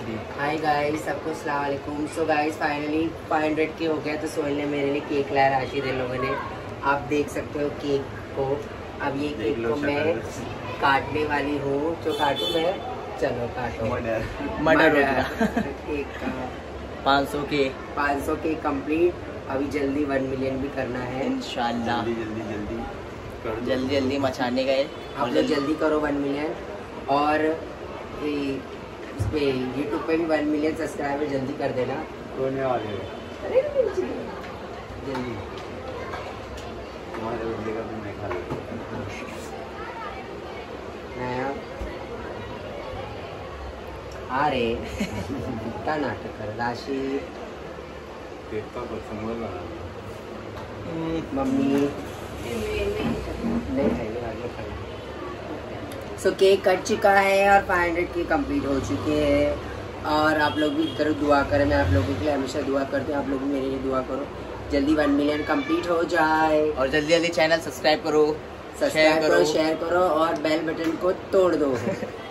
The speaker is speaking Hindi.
हाय गाइस, सबको अस्सलाम वालेकुम। सो गाइस फाइनली 500 के हो गया, तो सोहेल ने मेरे लिए केक लाया, राशिद इन लोगों ने। आप देख सकते हो केक को। अब ये केक को मैं काटने वाली हूँ। जो काटूँ मैं? चलो काटो। मर्डर केक का 500 के कंप्लीट। अभी जल्दी 1 मिलियन भी करना है इंशाल्लाह। जल्दी मचाने गए। आप लोग जल्दी करो 1 मिलियन। और इस पे यूट्यूब पे भी 1 मिलियन सब्सक्राइबर जल्दी कर देना। होने वाले हो जल्दी तुम्हारे बंदे का भी मैं खा लेता नया अरे कितना नाटक कर राशि केक का कुछ समझ लगा मम्मी नहीं खाएंगे, बाद में खाएंगे। सो केक कट चुका है और 500 के कंप्लीट हो चुके हैं। और आप लोग भी करो दुआ करें। मैं आप लोगों के लिए हमेशा दुआ करती हूँ, आप लोग भी मेरे लिए दुआ करो। जल्दी 1 मिलियन कंप्लीट हो जाए और जल्दी चैनल सब्सक्राइब करो, शेयर करो और बेल बटन को तोड़ दो।